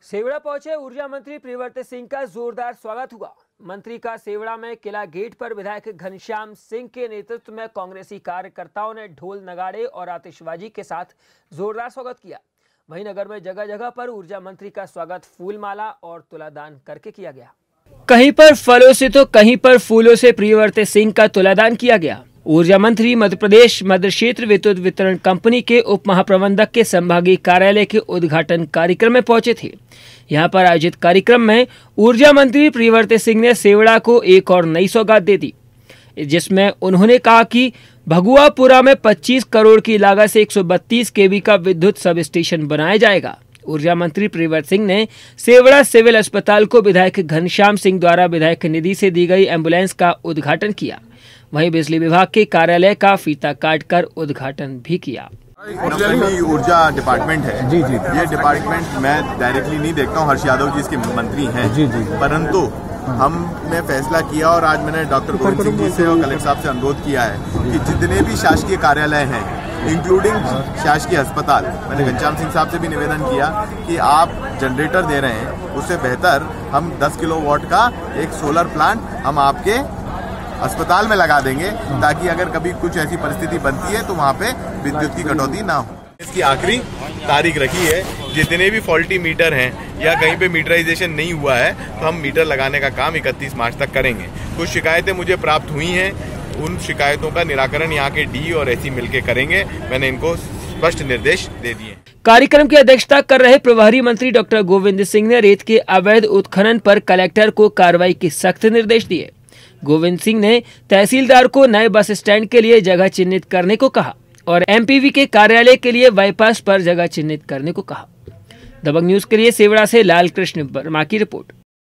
सेवड़ा पहुंचे ऊर्जा मंत्री प्रियव्रत सिंह का जोरदार स्वागत हुआ। मंत्री का सेवड़ा में किला गेट पर विधायक घनश्याम सिंह के नेतृत्व में कांग्रेसी कार्यकर्ताओं ने ढोल नगाड़े और आतिशबाजी के साथ जोरदार स्वागत किया। वहीं नगर में जगह जगह पर ऊर्जा मंत्री का स्वागत फूलमाला और तुलादान करके किया गया। कहीं पर फलों से तो कहीं पर फूलों से प्रियव्रत सिंह का तुलादान किया गया। ऊर्जा मंत्री मध्य प्रदेश मध्य क्षेत्र विद्युत वितरण कंपनी के उप महाप्रबंधक के संभागीय कार्यालय के उद्घाटन कार्यक्रम में पहुंचे थे। यहां पर आयोजित कार्यक्रम में ऊर्जा मंत्री प्रियव्रत सिंह ने सेवड़ा को एक और नई सौगात दे दी, जिसमें उन्होंने कहा कि भगुआपुरा में 25 करोड़ की लागत से 132 केवी का विद्युत सब स्टेशन बनाया जाएगा। ऊर्जा मंत्री प्रियव्रत सिंह ने सेवड़ा सिविल अस्पताल को विधायक घनश्याम सिंह द्वारा विधायक निधि से दी गई एम्बुलेंस का उद्घाटन किया। वहीं बिजली विभाग के कार्यालय का फीता काटकर उद्घाटन भी किया। ऊर्जा डिपार्टमेंट है जी, ये डिपार्टमेंट मैं डायरेक्टली नहीं देखता हूँ, हर्ष यादव जी इसके मंत्री हैं जी, परंतु हमने फैसला किया और आज मैंने डॉक्टर गोविंद सिंह जी से और कलेक्टर साहब से अनुरोध किया है कि जितने भी शासकीय कार्यालय हैं इंक्लूडिंग शासकीय अस्पताल, मैंने घनश्याम सिंह साहब से भी निवेदन किया कि आप जनरेटर दे रहे हैं, उससे बेहतर हम 10 किलोवाट का एक सोलर प्लांट हम आपके अस्पताल में लगा देंगे, ताकि अगर कभी कुछ ऐसी परिस्थिति बनती है तो वहाँ पे विद्युत की कटौती ना हो। इसकी आखिरी तारीख रखी है, जितने भी फॉल्टी मीटर हैं या कहीं पे मीटराइजेशन नहीं हुआ है तो हम मीटर लगाने का काम 31 मार्च तक करेंगे। कुछ शिकायतें मुझे प्राप्त हुई हैं, उन शिकायतों का निराकरण यहाँ के डी और एससी मिलकर करेंगे। मैंने इनको स्पष्ट निर्देश दे दिए। कार्यक्रम की अध्यक्षता कर रहे प्रभारी मंत्री डॉक्टर गोविंद सिंह ने रेत के अवैध उत्खनन पर कलेक्टर को कार्रवाई के सख्त निर्देश दिए। गोविंद सिंह ने तहसीलदार को नए बस स्टैंड के लिए जगह चिन्हित करने को कहा और एमपीवी के कार्यालय के लिए बाईपास पर जगह चिन्हित करने को कहा। दबंग न्यूज के लिए सेवड़ा से लाल कृष्ण वर्मा की रिपोर्ट।